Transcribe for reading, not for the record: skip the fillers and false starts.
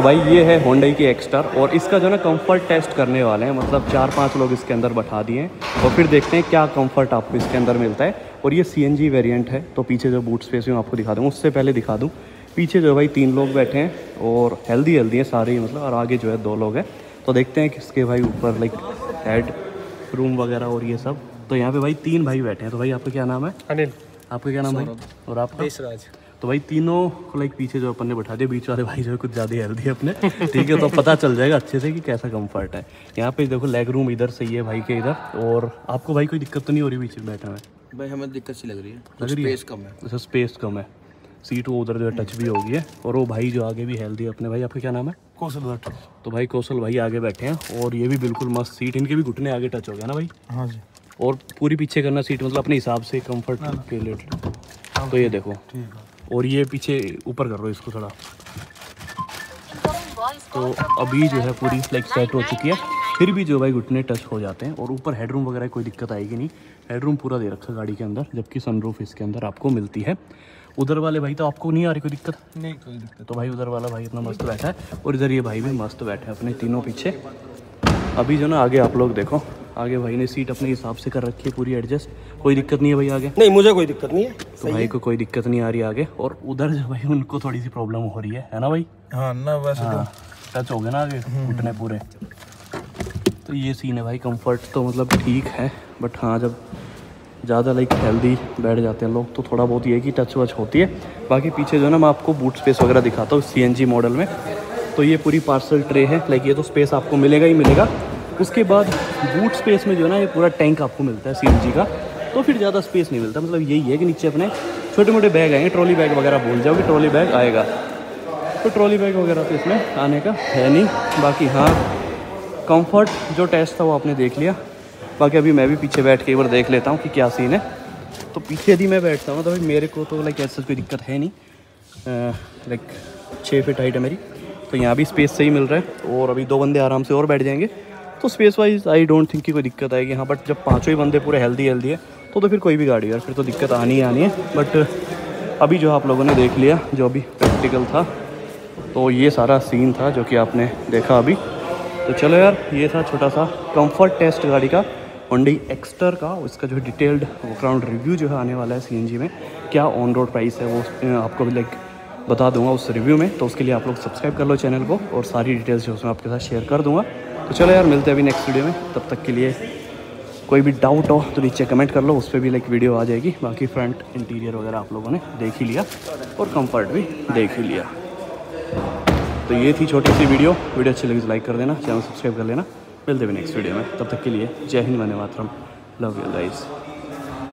तो भाई ये है Hyundai की एक्स्टर और इसका जो ना कंफर्ट टेस्ट करने वाले हैं, मतलब 4-5 लोग इसके अंदर बैठा दिए हैं और फिर देखते हैं क्या कंफर्ट आपको इसके अंदर मिलता है। और ये CNG वेरिएंट है, तो पीछे जो बूट स्पेस है मैं आपको दिखा दूँ। उससे पहले दिखा दूँ पीछे जो भाई 3 लोग बैठे हैं और हेल्दी है सारे ही मतलब, और आगे जो है 2 लोग हैं। तो देखते हैं किसके भाई ऊपर लाइक हेड रूम वगैरह और ये सब। तो यहाँ पे भाई 3 भाई बैठे हैं। तो भाई आपका क्या नाम है? अनिल। आपका क्या नाम है? और आपका? देशराज। तो भाई तीनों को लाइक पीछे जो अपन ने बैठा दिया, बीच वाले भाई जो है कुछ ज़्यादा हेल्दी है अपने, ठीक है। तो पता चल जाएगा अच्छे से कि कैसा कंफर्ट है। यहाँ पे देखो लेग रूम इधर सही है भाई के इधर। और आपको भाई कोई दिक्कत तो नहीं हो रही बीच में बैठने में? भाई हमें दिक्कत सी लग रही है, स्पेस कम है। अच्छा स्पेस कम है, सीट वो उधर जो है टच भी होगी है। और वो भाई जो आगे भी हेल्दी है अपने। भाई आपका क्या नाम है? कौशल भट्ट। तो भाई कौशल भाई आगे बैठे हैं और ये भी बिल्कुल मस्त सीट, इनके भी घुटने आगे टच हो गया ना भाई? हाँ जी। और पूरी पीछे करना सीट, मतलब अपने हिसाब से कंफर्ट के लिए। तो ये देखो, और ये पीछे ऊपर कर लो इसको थोड़ा। तो अभी जो है पूरी लाइक सेट हो चुकी है, फिर भी जो भाई घुटने टच हो जाते हैं। और ऊपर हेडरूम वगैरह कोई दिक्कत आएगी नहीं, हेडरूम पूरा दे रखा है गाड़ी के अंदर, जबकि सनरूफ इसके अंदर आपको मिलती है। उधर वाले भाई तो आपको नहीं आ रही कोई दिक्कत? नहीं कोई दिक्कत। तो भाई उधर वाला भाई इतना मस्त बैठा है और इधर ये भाई भी मस्त बैठे हैं अपने तीनों पीछे। अभी जो ना आगे आप लोग देखो, आगे भाई ने सीट अपने हिसाब से कर रखी है पूरी एडजस्ट, कोई दिक्कत नहीं है भाई आगे? नहीं मुझे कोई दिक्कत नहीं है। तो भाई को कोई दिक्कत नहीं आ रही आगे। और उधर जो भाई उनको थोड़ी सी प्रॉब्लम हो रही है ना भाई? हाँ ना, वैसे हाँ, टच हो गए ना आगे घुटने पूरे। तो ये सीन है भाई, कंफर्ट तो मतलब ठीक है, बट हाँ जब ज़्यादा लाइक हेल्दी बैठ जाते हैं लोग तो थोड़ा बहुत ये है कि टच वच होती है। बाकी पीछे जो है ना मैं आपको बूट स्पेस वगैरह दिखाता हूँ CNG मॉडल में। तो ये पूरी पार्सल ट्रे है, लाइक ये तो स्पेस आपको मिलेगा ही मिलेगा। उसके बाद बूट स्पेस में जो है ना ये पूरा टैंक आपको मिलता है CNG का, तो फिर ज़्यादा स्पेस नहीं मिलता। मतलब यही है कि नीचे अपने छोटे मोटे बैग आएंगे, ट्रॉली बैग वगैरह भूल जाओ कि ट्रॉली बैग आएगा, तो ट्रॉली बैग वगैरह तो इसमें आने का है नहीं। बाकी हाँ कंफर्ट जो टेस्ट था वो आपने देख लिया। बाकी अभी मैं भी पीछे बैठ के एक बार देख लेता हूँ कि क्या सीन है। तो पीछे यदि मैं बैठता हूँ तो भाई मेरे को तो लाइक ऐसा कोई दिक्कत है नहीं, लाइक 6 फीट हाइट है मेरी, तो यहाँ भी स्पेस सही मिल रहा है। और अभी 2 बंदे आराम से और बैठ जाएंगे, तो space wise I don't think कि कोई दिक्कत आएगी। हाँ बट जब 5 ही बंदे पूरे हेल्दी है तो फिर कोई भी गाड़ी यार फिर तो दिक्कत आनी है। बट अभी जो आप लोगों ने देख लिया जो अभी प्रैक्टिकल था, तो ये सारा सीन था जो कि आपने देखा अभी। तो चलो यार ये था छोटा सा कंफर्ट टेस्ट गाड़ी का, Hyundai एक्स्टर का। इसका जो डिटेल्ड ग्राउंड रिव्यू जो है आने वाला है CNG में, क्या ऑन रोड प्राइस है वो आपको भी लाइक बता दूंगा उस रिव्यू में। तो उसके लिए आप लोग सब्सक्राइब कर लो चैनल को, और सारी डिटेल्स जो उसमें आपके साथ शेयर कर दूंगा। तो चलो यार मिलते हैं अभी नेक्स्ट वीडियो में, तब तक के लिए कोई भी डाउट हो तो नीचे कमेंट कर लो, उस पर भी लाइक वीडियो आ जाएगी। बाकी फ्रंट इंटीरियर वगैरह आप लोगों ने देख ही लिया और कंफर्ट भी देख ही लिया। तो ये थी छोटी सी वीडियो अच्छी लगी तो लाइक कर देना, चैनल सब्सक्राइब कर लेना। मिलते हैं नेक्स्ट वीडियो में, तब तक के लिए जय हिंद, वंदे मातरम, लव यू गाइस।